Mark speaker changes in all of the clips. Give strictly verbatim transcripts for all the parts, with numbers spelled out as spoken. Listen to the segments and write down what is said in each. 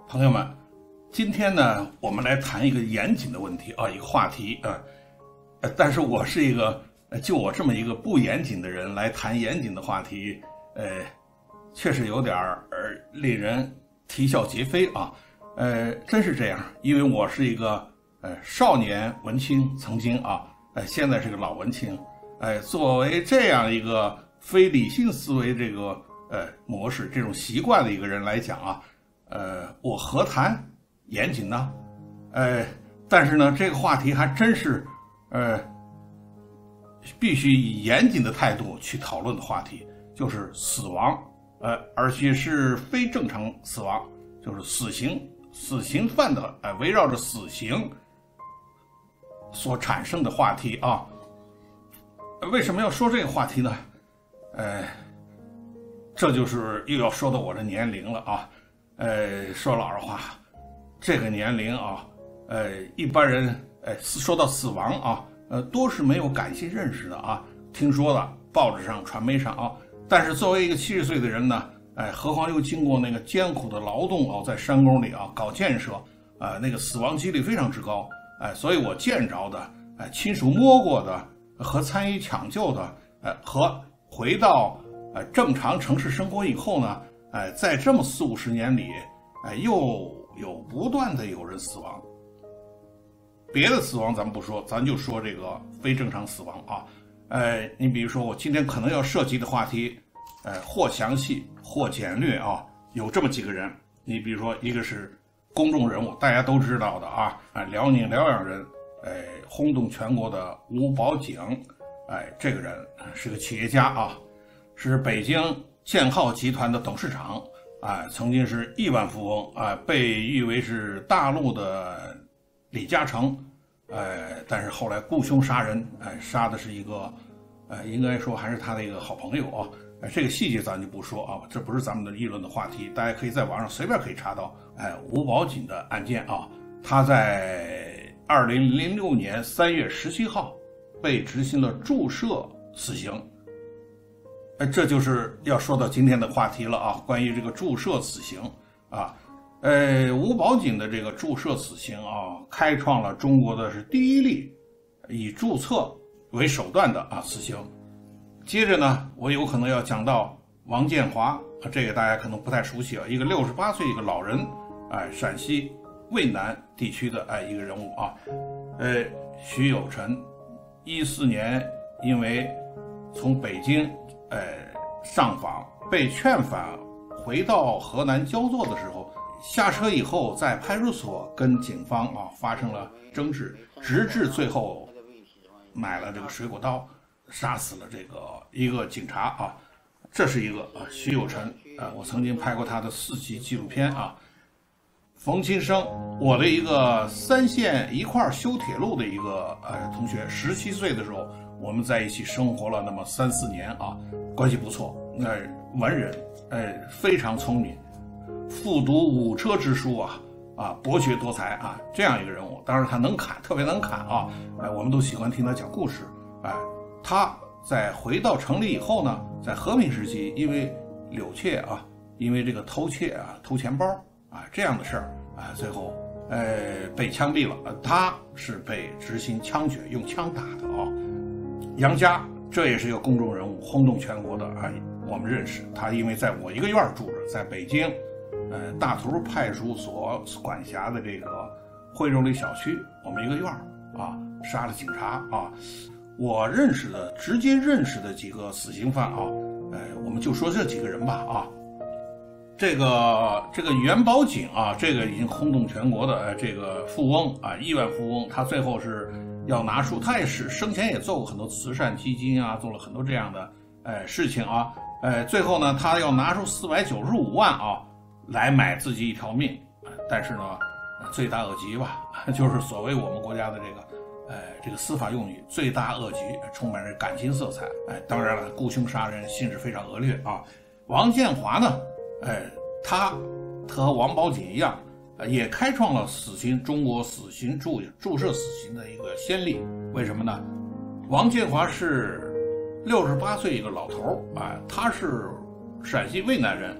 Speaker 1: 朋友们，今天呢，我们来谈一个严谨的问题啊，一个话题啊。呃，但是我是一个，就我这么一个不严谨的人来谈严谨的话题，呃，确实有点儿令人啼笑皆非啊。呃，真是这样，因为我是一个呃少年文青，曾经啊，呃，现在是个老文青，哎、呃，作为这样一个非理性思维这个呃模式、这种习惯的一个人来讲啊。呃，我何谈严谨呢？呃，但是呢，这个话题还真是，呃，必须以严谨的态度去讨论的话题，就是死亡，呃，而且是非正常死亡，就是死刑，死刑犯的，呃，围绕着死刑所产生的话题啊。为什么要说这个话题呢？呃，这就是又要说到我的年龄了啊。呃，说老实话，这个年龄啊，呃，一般人，呃，说到死亡啊，呃，都是没有感性认识的啊，听说了，报纸上、传媒上啊。但是作为一个七十岁的人呢，哎，何况又经过那个艰苦的劳动啊，在山沟里啊搞建设，啊、呃，那个死亡几率非常之高，哎，所以我见着的，哎，亲手摸过的和参与抢救的，呃，和回到呃正常城市生活以后呢。哎，在这么四五十年里，哎，又有不断的有人死亡。别的死亡咱们不说，咱就说这个非正常死亡啊。哎，你比如说我今天可能要涉及的话题，哎，或详细或简略啊，有这么几个人。你比如说，一个是公众人物，大家都知道的啊，哎，辽宁辽阳人，哎，轰动全国的吴宝景，哎，这个人是个企业家啊，是北京建浩集团的董事长，啊、呃，曾经是亿万富翁，啊、呃，被誉为是大陆的李嘉诚，呃，但是后来雇凶杀人，哎、呃，杀的是一个，呃，应该说还是他的一个好朋友啊，呃，这个细节咱就不说啊，这不是咱们的议论的话题，大家可以在网上随便可以查到，哎、呃，吴宝锦的案件啊，他在二零零六年三月十七号被执行了注射死刑。这就是要说到今天的话题了啊，关于这个注射死刑啊，呃，吴宝锦的这个注射死刑啊，开创了中国的是第一例以注册为手段的啊死刑。接着呢，我有可能要讲到王建华，这个大家可能不太熟悉啊，一个六十八岁一个老人，哎，陕西渭南地区的哎一个人物啊，呃，徐有辰，一四年因为从北京。呃，上访被劝返，回到河南焦作的时候，下车以后在派出所跟警方啊发生了争执，直至最后买了这个水果刀，杀死了这个一个警察啊。这是一个啊，徐有辰啊，我曾经拍过他的四集纪录片啊。冯清生，我的一个三线一块修铁路的一个呃同学，十七岁的时候。我们在一起生活了那么三四年啊，关系不错。呃，文人，呃，非常聪明，复读五车之书啊，啊，博学多才啊，这样一个人物。当然他能侃，特别能侃啊，哎、呃，我们都喜欢听他讲故事。哎、呃，他在回到城里以后呢，在和平时期，因为柳窃啊，因为这个偷窃啊、偷钱包啊这样的事儿啊，最后呃被枪毙了。呃，他是被执行枪决，用枪打的啊。杨家，这也是一个公众人物，轰动全国的啊，我们认识他，因为在我一个院住着，在北京，呃，大图派出所管辖的这个惠州里小区，我们一个院啊，杀了警察啊，我认识的，直接认识的几个死刑犯啊，呃，我们就说这几个人吧啊，这个这个袁宝景啊，这个已经轰动全国的呃这个富翁啊，亿万富翁，他最后是。要拿出，他也是生前也做过很多慈善基金啊，做了很多这样的呃事情啊，呃，最后呢，他要拿出四百九十五万啊来买自己一条命，呃、但是呢，罪大恶极吧，就是所谓我们国家的这个呃这个司法用语，罪大恶极，充满着感情色彩，哎、呃，当然了，雇凶杀人，性质非常恶劣啊。王建华呢，呃，他和王宝锦一样。也开创了死刑中国死刑注注射死刑的一个先例，为什么呢？王建华是六十八岁一个老头啊，他是陕西渭南人，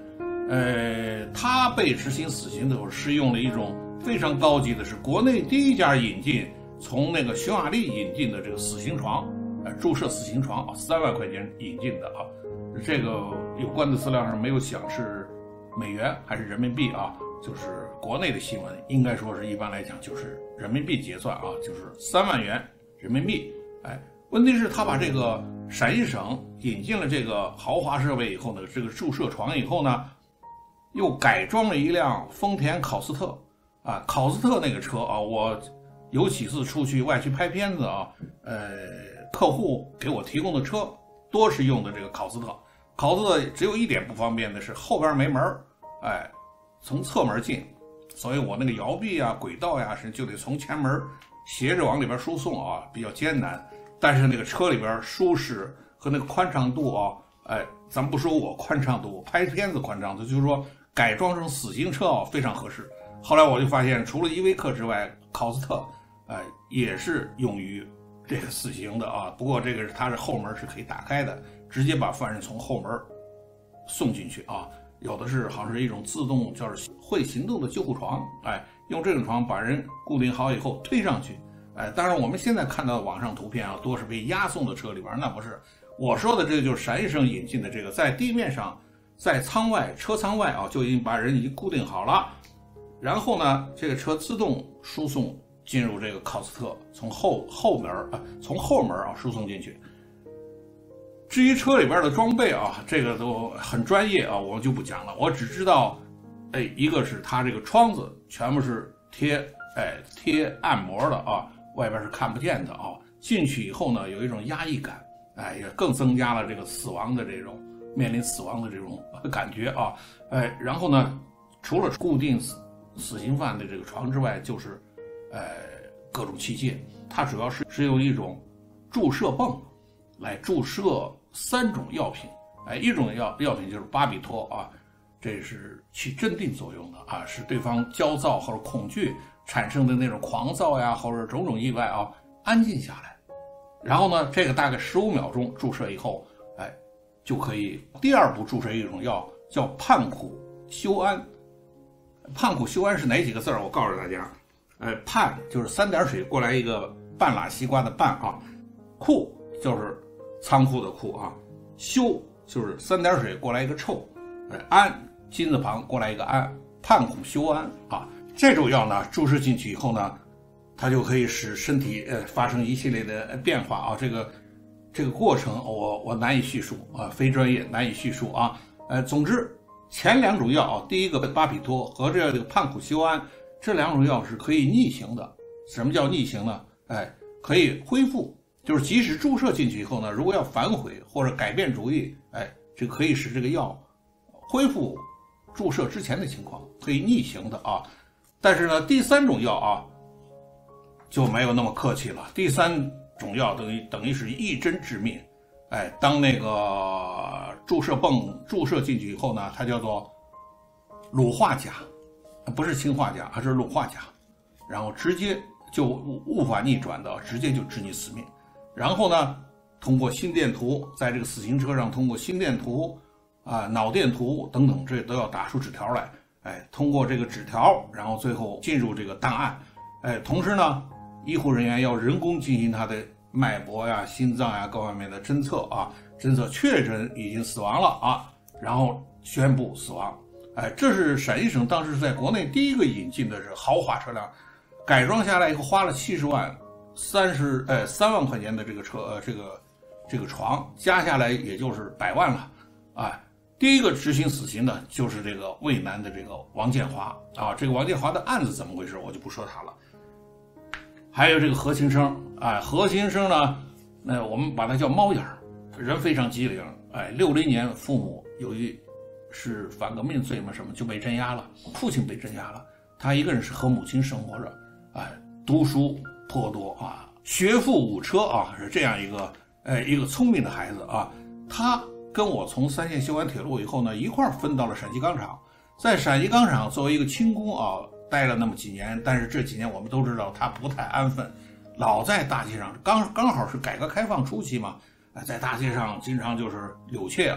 Speaker 1: 呃，他被执行死刑的时候是用了一种非常高级的，是国内第一家引进从那个匈牙利引进的这个死刑床，呃，注射死刑床啊，三万块钱引进的啊。这个有关的资料上没有讲是美元还是人民币啊，就是国内的新闻，应该说是一般来讲就是人民币结算啊，就是三万元人民币。哎，问题是他把这个陕西省引进了这个豪华设备以后呢，这个注射床以后呢，又改装了一辆丰田考斯特啊，考斯特那个车啊，我有几次出去外区拍片子啊，呃，客户给我提供的车多是用的这个考斯特。考斯特只有一点不方便的是后边没门，哎，从侧门进，所以我那个摇臂啊、轨道呀、啊，是就得从前门斜着往里边输送啊，比较艰难。但是那个车里边舒适和那个宽敞度啊，哎，咱们不说我宽敞度，拍片子宽敞度，就是说改装成死刑车啊，非常合适。后来我就发现，除了依维柯之外，考斯特，哎，也是用于这个死刑的啊。不过这个是它是后门是可以打开的，直接把犯人从后门送进去啊。有的是好像是一种自动叫是会行动的救护床，哎，用这种床把人固定好以后推上去。哎，当然我们现在看到的网上图片啊，多是被押送的车里边，那不是。我说的这个就是陕西省引进的这个，在地面上，在舱外车舱外啊，就已经把人已经固定好了，然后呢，这个车自动输送进入这个考斯特，从后后门啊，从后门啊输送进去。至于车里边的装备啊，这个都很专业啊，我就不讲了。我只知道，哎，一个是它这个窗子全部是贴，哎，贴暗膜的啊，外边是看不见的啊。进去以后呢，有一种压抑感，哎，也更增加了这个死亡的这种面临死亡的这种感觉啊，哎，然后呢，除了固定死死刑犯的这个床之外，就是，呃，各种器械，它主要是是用一种注射泵来注射三种药品，哎，一种药药品就是巴比妥啊，这是起镇定作用的啊，使对方焦躁或者恐惧产生的那种狂躁呀，或者种种意外啊，安静下来。然后呢，这个大概十五秒钟注射以后，哎，就可以第二步注射一种药叫泮苦修安。泮苦修安是哪几个字儿？我告诉大家，呃，泮就是三点水过来一个半拉西瓜的半啊，库就是仓库的库啊，修就是三点水过来一个臭，呃，安金字旁过来一个安，泮苦修安啊。这种药呢，注射进去以后呢，它就可以使身体呃发生一系列的变化啊。这个这个过程我我难以叙述啊，非专业难以叙述啊。呃，总之前两种药啊，第一个巴比妥和这个泮苦修安，这两种药是可以逆行的。什么叫逆行呢？哎，可以恢复，就是即使注射进去以后呢，如果要反悔或者改变主意，哎，这可以使这个药恢复注射之前的情况，可以逆行的啊。但是呢，第三种药啊就没有那么客气了。第三种药等于等于是一针致命，哎，当那个注射泵注射进去以后呢，它叫做乳化钾，不是氰化钾，而是乳化钾，然后直接就无法逆转的，直接就致你死命。然后呢，通过心电图，在这个死刑车上通过心电图啊、脑电图等等，这都要打出纸条来。哎，通过这个纸条，然后最后进入这个档案。哎，同时呢，医护人员要人工进行他的脉搏呀、心脏呀各方面的侦测啊，侦测确诊已经死亡了啊，然后宣布死亡。哎，这是陕西省当时在国内第一个引进的是豪华车辆，改装下来以后花了七十万，三十呃三万块钱的这个车呃这个这个床加下来也就是百万了啊。第一个执行死刑的就是这个渭南的这个王建华啊，这个王建华的案子怎么回事，我就不说他了。还有这个何庆生，哎，何庆生呢，那我们把他叫猫眼儿，人非常机灵，哎，六零年父母由于是反革命罪嘛什么就被镇压了，父亲被镇压了，他一个人是和母亲生活着，哎，读书颇多啊，学富五车啊，是这样一个呃一个聪明的孩子啊，他。跟我从三线修完铁路以后呢，一块儿分到了陕西钢厂，在陕西钢厂作为一个轻工啊，待了那么几年，但是这几年我们都知道他不太安分，老在大街上，刚刚好是改革开放初期嘛，在大街上经常就是柳窃啊，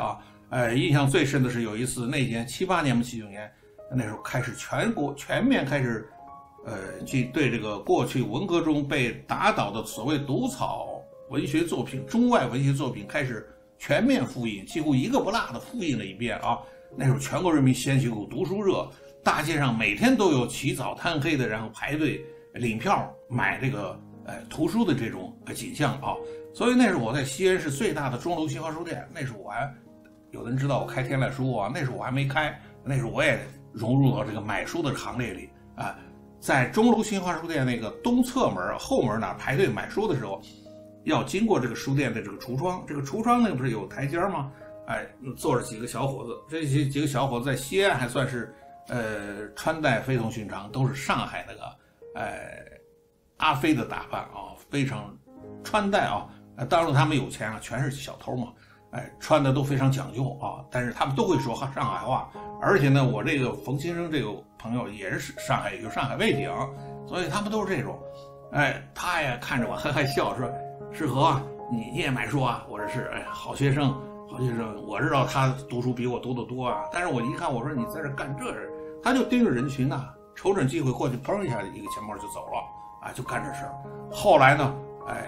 Speaker 1: 呃，印象最深的是有一次那年七八年嘛，七九年那时候开始全国全面开始，呃，去对这个过去文革中被打倒的所谓毒草文学作品、中外文学作品开始全面复印，几乎一个不落的复印了一遍啊。那时候全国人民掀起股读书热，大街上每天都有起早贪黑的，然后排队领票买这个呃图书的这种景象啊。所以那时候我在西安市最大的钟楼新华书店，那时候我还有的人知道我开天籁书啊，那时候我还没开，那时候我也融入到这个买书的行列里啊。在钟楼新华书店那个东侧门后门那排队买书的时候，要经过这个书店的这个橱窗，这个橱窗那个不是有台阶吗？哎，坐着几个小伙子，这些几个小伙子在西安还算是呃穿戴非同寻常，都是上海那个呃阿飞的打扮啊，非常穿戴啊，当然他们有钱啊，全是小偷嘛，哎，穿的都非常讲究啊，但是他们都会说上海话，而且呢，我这个冯先生这个朋友也是上海有上海背景，所以他们都是这种，哎，他也看着我嘿嘿笑说：“世和啊，你你也买书啊？”我说是，哎，好学生。好学生，我知道他读书比我读得多啊，但是我一看，我说你在这干这事，他就盯着人群呐、啊，瞅准机会过去，砰一下一个钱包就走了啊，就干这事。后来呢，哎，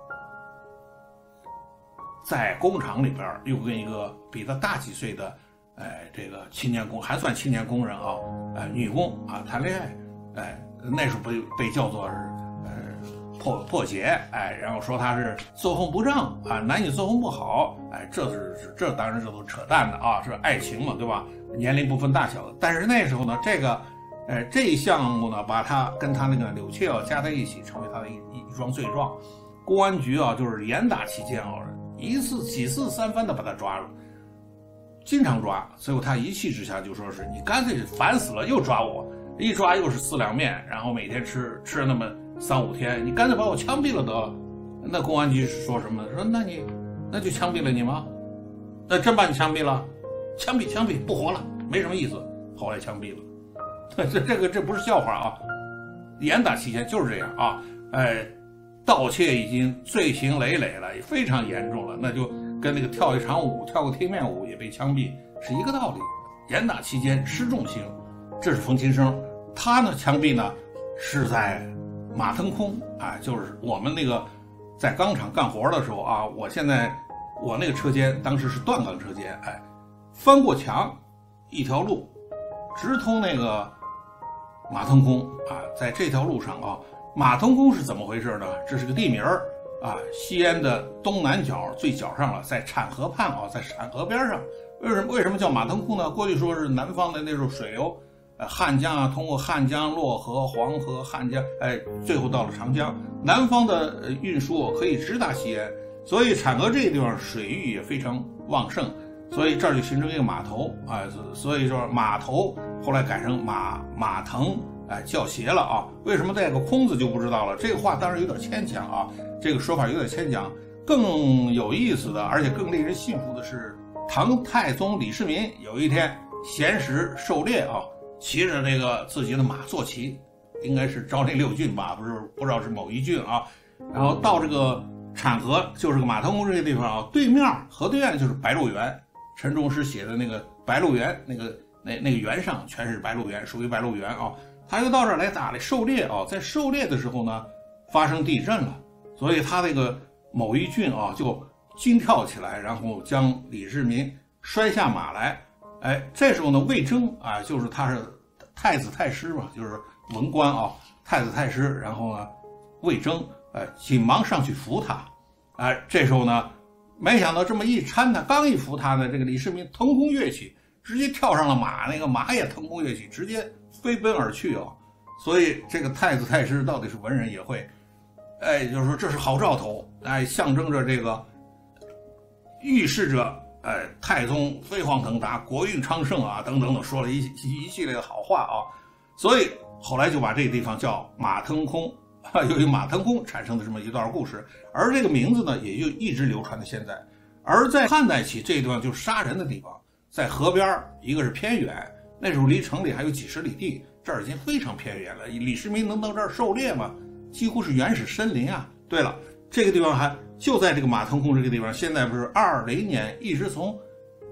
Speaker 1: 在工厂里边又跟一个比他大几岁的，哎，这个青年工还算青年工人啊，哎，女工啊谈恋爱，哎，那时候被被叫做是。破破解，哎，然后说他是作风不正啊，男女作风不好，哎，这是这当然这都是扯淡的啊，是爱情嘛，对吧？年龄不分大小的。但是那时候呢，这个，呃，这一项目呢，把他跟他那个柳切啊加在一起，成为他的一一桩罪状。公安局啊，就是严打期间啊，一次几次三番的把他抓了，经常抓。最后他一气之下就说是你干脆烦死了，又抓我，一抓又是四两面，然后每天吃吃那么。三五天，你干脆把我枪毙了得了。那公安局说什么？说那你那就枪毙了你吗？那真把你枪毙了？枪毙枪毙，不活了，没什么意思。后来枪毙了。这这个这不是笑话啊！严打期间就是这样啊。哎，盗窃已经罪行累累了，也非常严重了，那就跟那个跳一场舞、跳个贴面舞也被枪毙是一个道理。严打期间吃重刑，这是冯琴生。他呢枪毙呢是在。马腾空啊，就是我们那个在钢厂干活的时候啊，我现在我那个车间当时是断钢车间，哎，翻过墙一条路，直通那个马腾空啊，在这条路上啊，马腾空是怎么回事呢？这是个地名啊，西安的东南角最角上了，在产河畔啊，在产河边上。为什么为什么叫马腾空呢？过去说是南方的那种水流。呃，汉江啊，通过汉江、洛河、黄河、汉江，哎，最后到了长江。南方的呃运输可以直达西安，所以产河这个地方水域也非常旺盛，所以这儿就形成一个码头啊，所以说码头后来改成马马腾，哎，叫斜了啊。为什么带个空字就不知道了？这个话当然有点牵强啊，这个说法有点牵强。更有意思的，而且更令人信服的是，唐太宗李世民有一天闲时狩猎啊。骑着这个自己的马坐骑，应该是昭陵六郡吧，不是不知道是某一郡啊。然后到这个产河，就是个马腾空这个地方啊，对面河对岸就是白鹿原，陈忠实写的那个白鹿原，那个那那个原上全是白鹿原，属于白鹿原啊。他就到这儿来打来狩猎啊，在狩猎的时候呢，发生地震了，所以他那个某一郡啊就惊跳起来，然后将李世民摔下马来。哎，这时候呢，魏征啊，就是他是太子太师嘛，就是文官啊，太子太师。然后呢，魏征哎，紧忙上去扶他。哎，这时候呢，没想到这么一搀他，刚一扶他呢，这个李世民腾空跃起，直接跳上了马，那个马也腾空跃起，直接飞奔而去啊。所以这个太子太师到底是文人也会，哎，就是说这是好兆头，哎，象征着这个，预示着。哎，太宗飞黄腾达，国运昌盛啊，等等等，说了一一系列的好话啊，所以后来就把这个地方叫马腾空，由于马腾空产生的这么一段故事，而这个名字呢，也就一直流传到现在。而在汉代起，这个地方就是杀人的地方，在河边，一个是偏远，那时候离城里还有几十里地，这儿已经非常偏远了。李世民能到这儿狩猎吗？几乎是原始森林啊。对了，这个地方还。就在这个马腾空这个地方，现在不是二零年一直从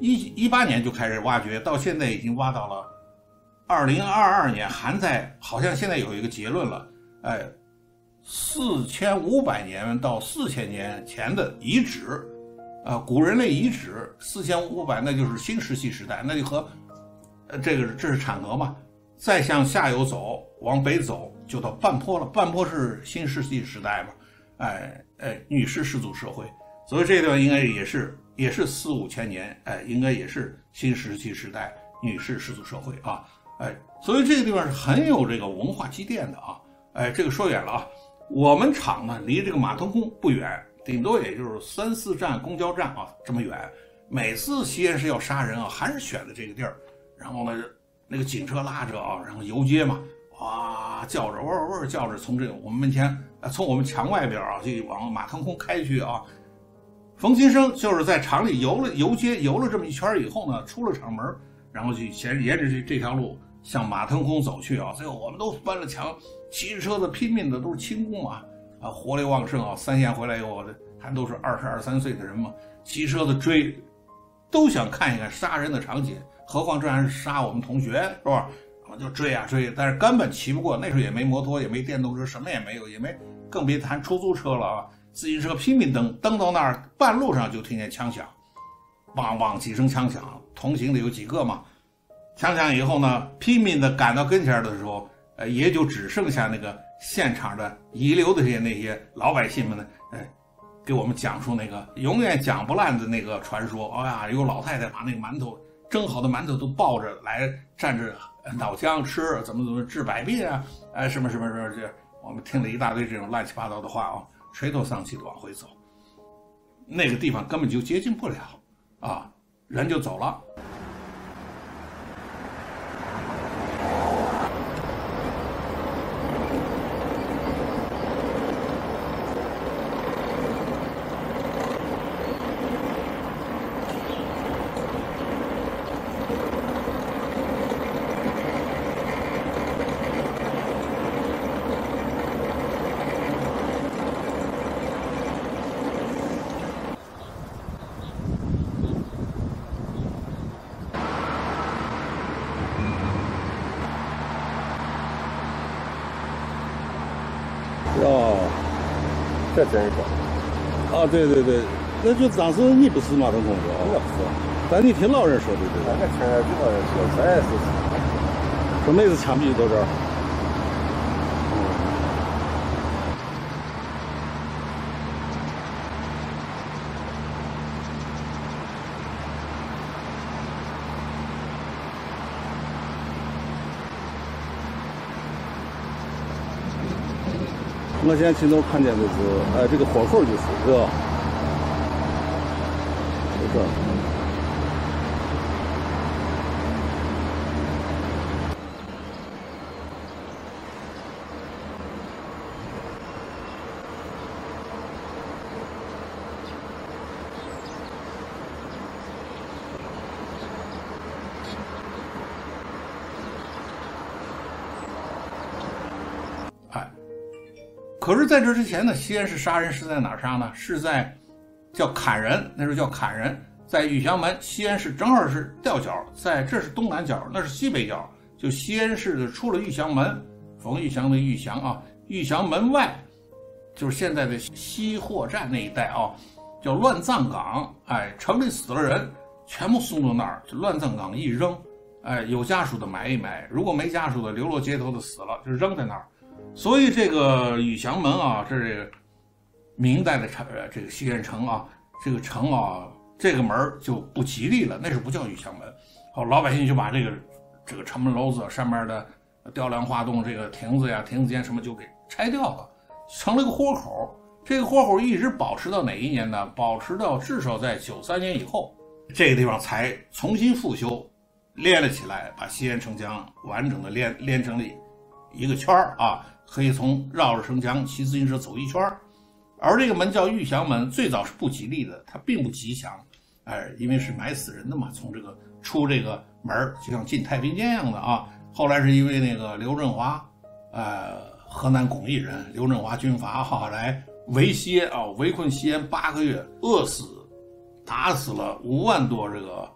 Speaker 1: 一一八年就开始挖掘，到现在已经挖到了二零二二年，还在，好像现在有一个结论了，哎，四千五百年到四千年前的遗址，呃，古人类遗址，四千五百那就是新石器时代，那就和，呃，这个这是产河嘛，再向下游走，往北走就到半坡了，半坡是新石器时代嘛，哎哎，女士氏族社会，所以这段应该也是也是四五千年，哎，应该也是新石器时代女士氏族社会啊。哎，所以这个地方是很有这个文化积淀的啊！哎，这个说远了啊。我们厂呢离这个马腾宫不远，顶多也就是三四站公交站啊，这么远。每次西安市要杀人啊，还是选的这个地儿。然后呢，那个警车拉着啊，然后游街嘛，哇，叫着喔喔叫着，从这个我们门前，呃，从我们墙外边啊，就往马腾宫开去啊。冯金生就是在厂里游了游街，游了这么一圈以后呢，出了厂门，然后就沿沿着这这条路向马腾宫走去啊，最后我们都翻了墙，骑着车子拼命的都是轻功啊，啊，活力旺盛啊！三线回来以后，还都是二十二三岁的人嘛，骑车子追，都想看一看杀人的场景，何况这还是杀我们同学，是吧？我就追啊追，但是根本骑不过，那时候也没摩托，也没电动车，什么也没有，也没，更别谈出租车了啊！自行车拼命蹬，蹬到那儿，半路上就听见枪响，梆梆几声枪响，同行的有几个嘛？枪响以后呢，拼命的赶到跟前的时候，呃，也就只剩下那个现场的遗留的这些那些老百姓们呢，哎，给我们讲述那个永远讲不烂的那个传说。哎呀，有老太太把那个馒头蒸好的馒头都抱着来蘸着脑浆吃，怎么怎么治百病啊，哎，什么什么什么这，我们听了一大堆这种乱七八糟的话啊，垂头丧气的往回走。那个地方根本就接近不了啊，人就走了。
Speaker 2: 哦，这真是啊，对对对，那就当时你不是马腾空的啊？
Speaker 3: 我不是，
Speaker 2: 但你听老人说的对吧？
Speaker 3: 俺听听老人说，咱也是，
Speaker 2: 说每次枪毙都这儿。我现在亲头看见的是，哎，这个火口就是这，就这。
Speaker 1: 可是在这之前呢，西安市杀人是在哪儿杀呢？是在叫砍人，那时候叫砍人，在玉祥门。西安市正好是吊脚，在这是东南角，那是西北角。就西安市的出了玉祥门，冯玉祥的玉祥啊，玉祥门外就是现在的西货站那一带啊，叫乱葬岗。哎，城里死了人，全部送到那儿，就乱葬岗一扔，哎，有家属的买一买，如果没家属的流落街头的死了，就扔在那儿。所以这个玉祥门啊，这是明代的城，这个西安城啊，这个城啊，这个门就不吉利了，那是不叫玉祥门。好，老百姓就把这个这个城门楼子上面的雕梁画栋这个亭子呀、亭子间什么就给拆掉了，成了个豁口。这个豁口一直保持到哪一年呢？保持到至少在九三年以后，这个地方才重新复修，连了起来，把西安城墙完整的连连成了一个圈儿啊。可以从绕着城墙骑自行车走一圈，而这个门叫玉祥门，最早是不吉利的，它并不吉祥，哎，因为是埋死人的嘛，从这个出这个门就像进太平间一样的啊。后来是因为那个刘振华，呃，河南巩义人，刘振华军阀哈来围西安啊，围困西安八个月，饿死，打死了五万多这个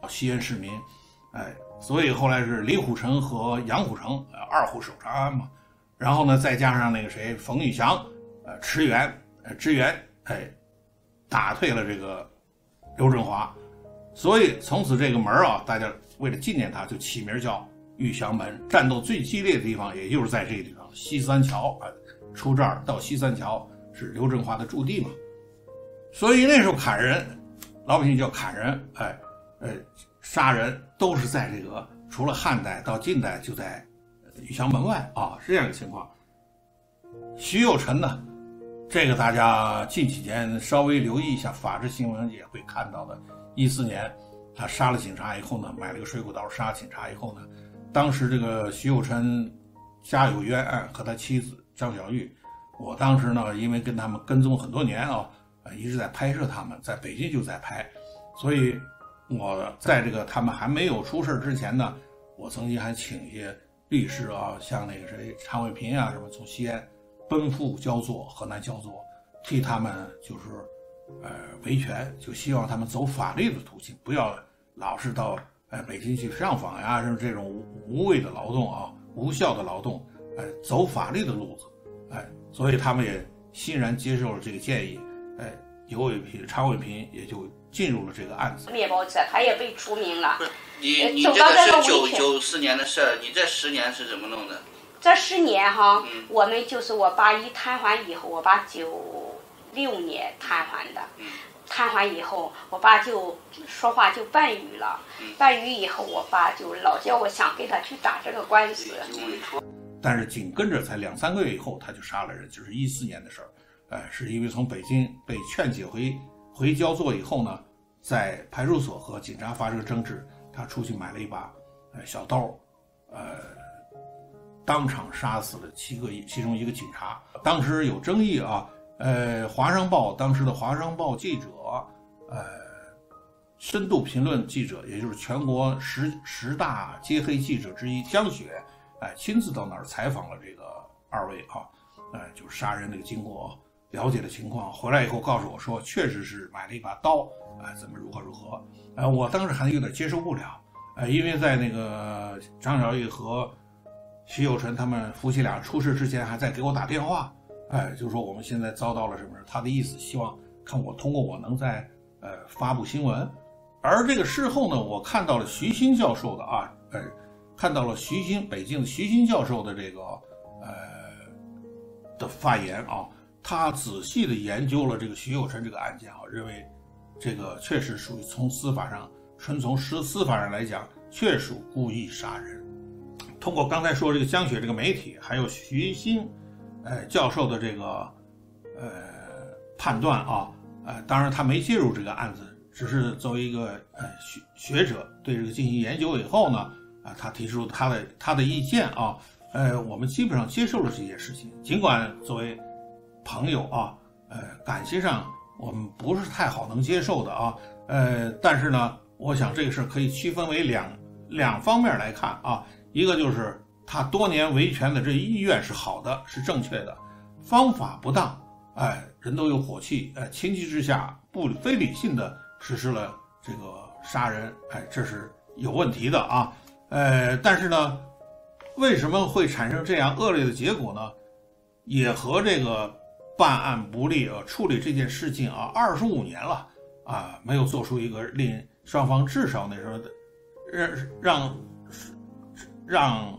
Speaker 1: 西安市民，哎，所以后来是李虎城和杨虎城，呃，二虎守长安嘛。然后呢，再加上那个谁冯玉祥，呃，驰援，呃，支援，哎，打退了这个刘振华。所以从此这个门啊，大家为了纪念他，就起名叫玉祥门。战斗最激烈的地方，也就是在这个地方，西三桥啊，出这儿到西三桥是刘振华的驻地嘛。所以那时候砍人，老百姓叫砍人，哎，呃，杀人都是在这个除了汉代到近代就在玉祥门外啊，是这样的情况。徐有臣呢，这个大家近几年稍微留意一下法制新闻也会看到的。一四年，他杀了警察以后呢，买了个水果刀杀警察以后呢，当时这个徐有臣家有冤案，和他妻子张小玉，我当时呢，因为跟他们跟踪很多年啊，一直在拍摄他们，在北京就在拍，所以我在这个他们还没有出事之前呢，我曾经还请一些律师啊，像那个谁常卫平啊什么，从西安奔赴焦作、河南焦作，替他们就是呃维权，就希望他们走法律的途径，不要老是到呃北京去上访呀，什么这种无无谓的劳动啊，无效的劳动，哎、呃，走法律的路子，哎，所以他们也欣然接受了这个建议，哎、呃，尤伟平、常伟平也就进入了这个案子。
Speaker 4: 面包车他也被除名了。
Speaker 5: 你你这个是九九四年的事儿，你这十年是怎么弄的？
Speaker 4: 这十年哈，
Speaker 5: 嗯、
Speaker 4: 我们就是我爸一瘫痪以后，我爸九六年瘫痪的。
Speaker 5: 嗯。
Speaker 4: 瘫痪以后，我爸就说话就半语了。
Speaker 5: 嗯。
Speaker 4: 半语以后，我爸就老叫我想给他去打这个官司。
Speaker 5: 嗯。
Speaker 1: 但是紧跟着才两三个月以后，他就杀了人，就是一四年的事儿。哎，是因为从北京被劝解回回焦作以后呢，在派出所和警察发生争执，他出去买了一把呃小刀，呃，当场杀死了七个，其中一个警察。当时有争议啊，呃，《华商报》当时的《华商报》记者，呃，深度评论记者，也就是全国十十大揭黑记者之一江雪，哎、呃，亲自到那儿采访了这个二位啊，呃，就是杀人这个经过。了解的情况，回来以后告诉我说，确实是买了一把刀，啊、呃，怎么如何如何，呃，我当时还有点接受不了，呃，因为在那个张小玉和徐有臣他们夫妻俩出事之前，还在给我打电话，哎、呃，就说我们现在遭到了什么，他的意思希望看我通过我能在呃发布新闻，而这个事后呢，我看到了徐新教授的啊，呃，看到了徐新北京的徐新教授的这个呃的发言啊。他仔细的研究了这个徐有臣这个案件啊，认为这个确实属于从司法上，纯从司司法上来讲，确属故意杀人。通过刚才说这个江雪这个媒体，还有徐新，呃教授的这个呃判断啊，呃当然他没介入这个案子，只是作为一个呃学学者对这个进行研究以后呢，啊、呃、他提出他的他的意见啊，呃我们基本上接受了这件事情，尽管作为朋友啊，呃，感情上我们不是太好能接受的啊，呃，但是呢，我想这个事可以区分为两两方面来看啊，一个就是他多年维权的这意愿是好的，是正确的，方法不当，哎，人都有火气，哎，情急之下不非理性的实施了这个杀人，哎，这是有问题的啊，呃，但是呢，为什么会产生这样恶劣的结果呢？也和这个办案不力啊，处理这件事情啊，二十五年了啊，没有做出一个令双方至少那时候的让让让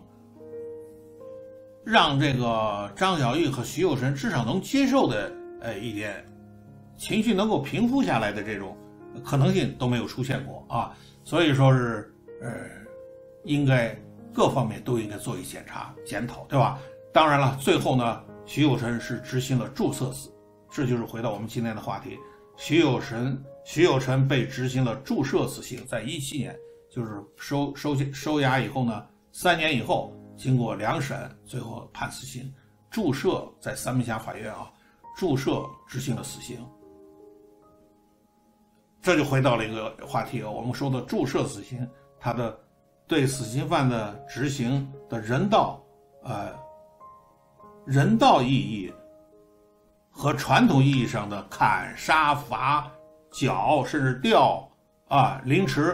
Speaker 1: 让这个张小玉和徐有臣至少能接受的呃一点情绪能够平复下来的这种可能性都没有出现过啊，所以说是呃应该各方面都应该做一检查检讨，对吧？当然了，最后呢。徐有臣是执行了注册死，这就是回到我们今天的话题。徐有臣，徐有臣被执行了注射死刑，在一七年，就是收收收押以后呢，三年以后，经过两审，最后判死刑。注射在三门峡法院啊，注射执行了死刑。这就回到了一个话题啊，我们说的注射死刑，它的对死刑犯的执行的人道，呃。人道意义和传统意义上的砍杀罚绞甚至吊啊凌迟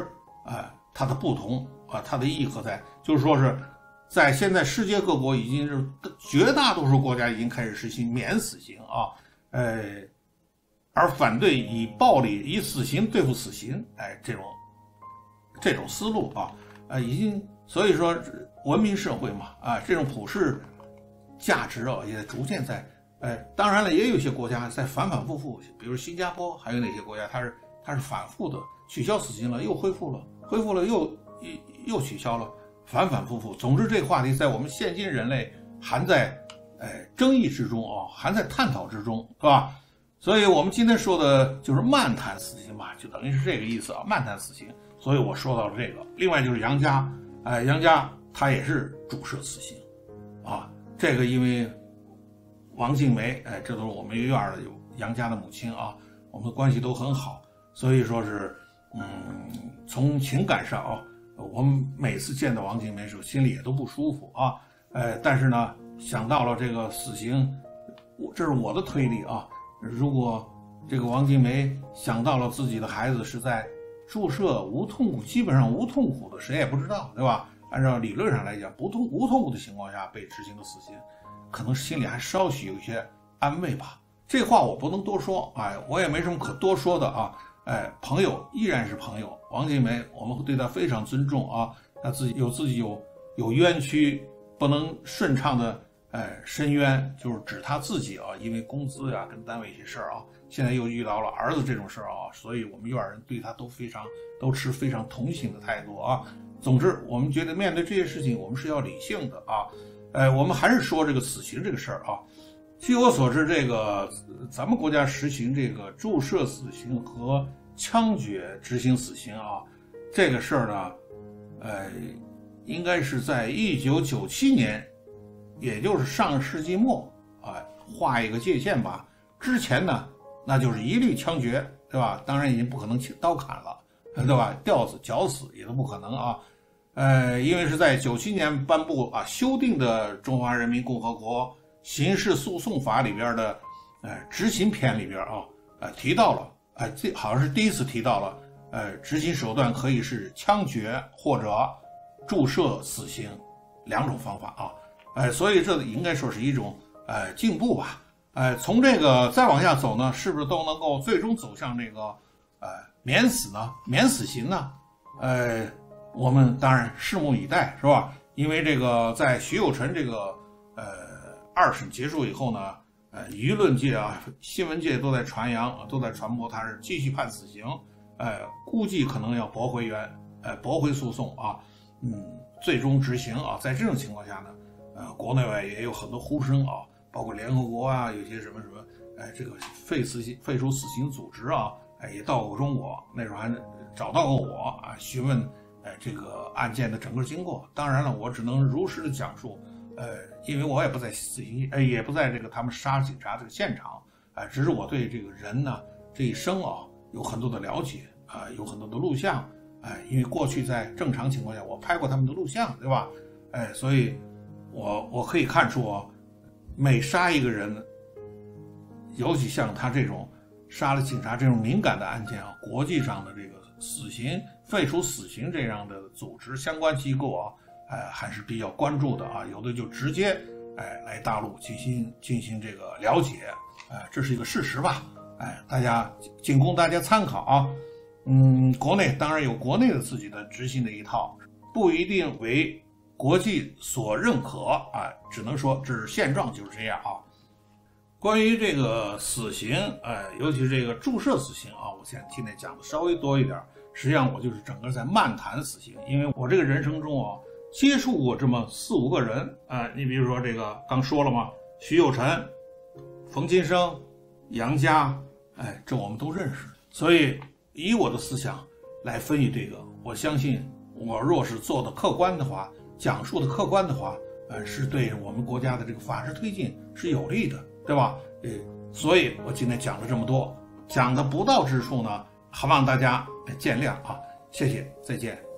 Speaker 1: 啊，它的不同啊，它的意义何在？就是说是在现在世界各国已经是绝大多数国家已经开始实行免死刑啊，呃，而反对以暴力以死刑对付死刑，哎，这种这种思路啊，呃，已经所以说文明社会嘛，啊，这种普世价值啊，也逐渐在，呃，当然了，也有一些国家在反反复复，比如新加坡，还有哪些国家，它是它是反复的取消死刑了，又恢复了，恢复了又又又取消了，反反复复。总之，这个话题在我们现今人类还在，呃，争议之中啊，还在探讨之中，是吧？所以我们今天说的就是漫谈死刑嘛，就等于是这个意思啊，漫谈死刑。所以我说到了这个。另外就是杨家，哎、呃，杨家他也是注射死刑，啊，这个因为王静梅，哎，这都是我们院的有杨家的母亲啊，我们的关系都很好，所以说是，嗯，从情感上啊，我们每次见到王静梅的时候，心里也都不舒服啊，呃，但是呢，想到了这个死刑，我这是我的推理啊。如果这个王静梅想到了自己的孩子是在注射无痛苦，基本上无痛苦的，谁也不知道，对吧？按照理论上来讲，不痛无痛苦的情况下被执行的死刑，可能心里还稍许有一些安慰吧。这话我不能多说，哎，我也没什么可多说的啊。哎，朋友依然是朋友，王静梅我们会对她非常尊重啊。她自己有自己有有冤屈，不能顺畅的。哎，申冤就是指他自己啊，因为工资呀、啊、跟单位一些事儿啊，现在又遇到了儿子这种事儿啊，所以我们院人对他都非常都持非常同情的态度啊。总之，我们觉得面对这些事情，我们是要理性的啊。哎，我们还是说这个死刑这个事儿啊。据我所知，这个咱们国家实行这个注射死刑和枪决执行死刑啊，这个事儿呢，呃，应该是在一九九七年。也就是上世纪末啊，画一个界限吧。之前呢，那就是一律枪决，对吧？当然已经不可能刀砍了，对吧？吊死、绞死也都不可能啊。呃，因为是在九七年颁布啊修订的《中华人民共和国刑事诉讼法》里边的呃执行篇里边啊，呃提到了，呃这好像是第一次提到了，呃执行手段可以是枪决或者注射死刑两种方法啊。哎，所以这应该说是一种呃进步吧。哎，从这个再往下走呢，是不是都能够最终走向这个呃免死呢？免死刑呢？呃，我们当然拭目以待，是吧？因为这个在徐有臣这个呃二审结束以后呢，呃，舆论界啊、新闻界都在传扬、都在传播他是继续判死刑，呃，估计可能要驳回原呃驳回诉讼啊，嗯，最终执行啊。在这种情况下呢。呃，国内外也有很多呼声啊，包括联合国啊，有些什么什么，哎，这个废死刑、废除死刑组织啊，哎，也到过中国，那时候还找到过我啊，询问，哎，这个案件的整个经过。当然了，我只能如实的讲述，呃，因为我也不在死刑，哎，也不在这个他们杀警察这个现场，哎，只是我对这个人呢这一生啊有很多的了解啊，有很多的录像，哎，因为过去在正常情况下我拍过他们的录像，对吧？哎，所以。我我可以看出啊，每杀一个人，尤其像他这种杀了警察这种敏感的案件啊，国际上的这个死刑废除死刑这样的组织相关机构啊，哎还是比较关注的啊，有的就直接哎来大陆进行进行这个了解，哎这是一个事实吧，哎大家仅供大家参考啊。嗯，国内当然有国内的自己的执行的一套，不一定为。国际所认可啊，只能说这是现状就是这样啊。关于这个死刑，呃，尤其是这个注射死刑啊，我现在今天讲的稍微多一点。实际上我就是整个在漫谈死刑，因为我这个人生中啊，接触过这么四五个人啊、呃，你比如说这个刚说了嘛，徐有臣、冯金生、杨家，哎，这我们都认识。所以以我的思想来分析这个，我相信我若是做的客观的话。讲述的客观的话，呃，是对我们国家的这个法治推进是有利的，对吧？呃，所以我今天讲了这么多，讲的不到之处呢，还望大家见谅啊，谢谢，再见。